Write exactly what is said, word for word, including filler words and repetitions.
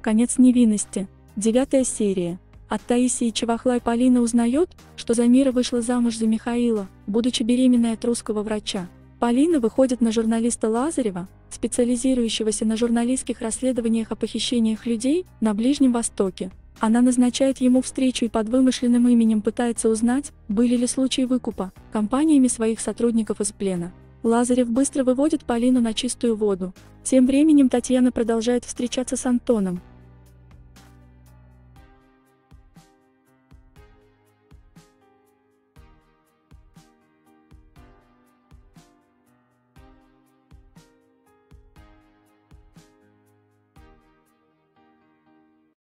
Конец невинности. Девятая серия. От Таисии Чевахлай Полина узнает, что Замира вышла замуж за Михаила, будучи беременной от русского врача. Полина выходит на журналиста Лазарева, специализирующегося на журналистских расследованиях о похищениях людей на Ближнем Востоке. Она назначает ему встречу и под вымышленным именем пытается узнать, были ли случаи выкупа компаниями своих сотрудников из плена. Лазарев быстро выводит Полину на чистую воду. Тем временем Татьяна продолжает встречаться с Антоном,